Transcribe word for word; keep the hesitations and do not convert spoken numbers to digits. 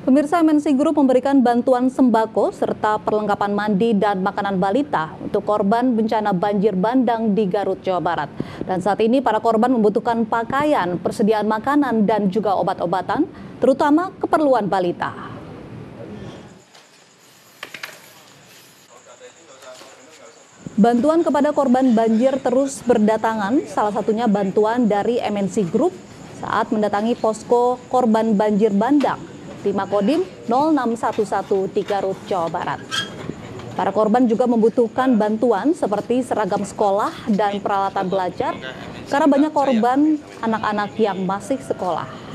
Pemirsa, M N C Group memberikan bantuan sembako serta perlengkapan mandi dan makanan balita untuk korban bencana banjir bandang di Garut, Jawa Barat. Dan saat ini para korban membutuhkan pakaian, persediaan makanan dan juga obat-obatan, terutama keperluan balita. Bantuan kepada korban banjir terus berdatangan, salah satunya bantuan dari M N C Group saat mendatangi posko korban banjir bandang di Makodim nol enam satu satu di Garut, Jawa Barat. Para korban juga membutuhkan bantuan seperti seragam sekolah dan peralatan belajar karena banyak korban anak-anak yang masih sekolah.